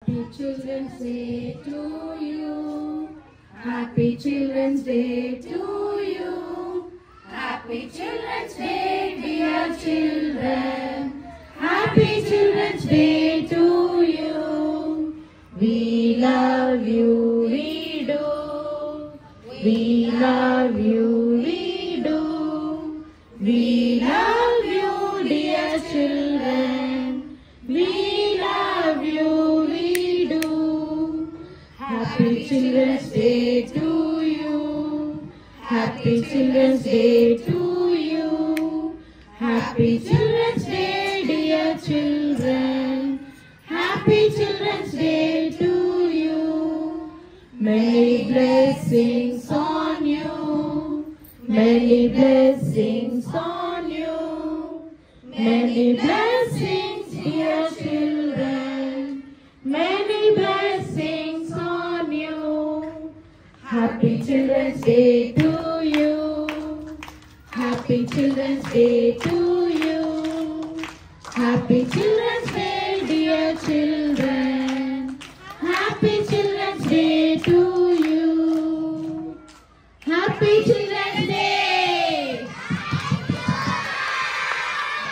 Happy Children's Day to you. Happy Children's Day to you. Happy Children's Day, dear children. Happy Children's Day to you. We love you, we do. We love you, we do. We love you, dear children. We love you, we do. Happy Children's Day to you. Happy Children's Day to you. Happy Children's Day, dear children. Happy Children's Day to you. Many blessings on you. Many blessings on you. Many blessings, dear children. Many blessings on you. Happy Children's Day to you. Happy Children's Day to you. Happy Children's Day, dear children.